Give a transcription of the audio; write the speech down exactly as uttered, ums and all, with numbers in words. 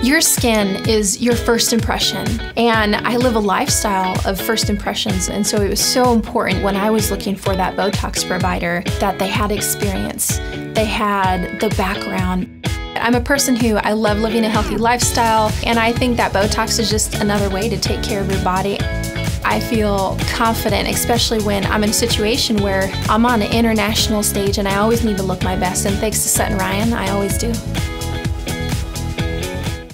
Your skin is your first impression, and I live a lifestyle of first impressions, and so it was so important when I was looking for that Botox provider that they had experience, they had the background. I'm a person who, I love living a healthy lifestyle, and I think that Botox is just another way to take care of your body. I feel confident, especially when I'm in a situation where I'm on an international stage and I always need to look my best, and thanks to Sutton Ryan, I always do.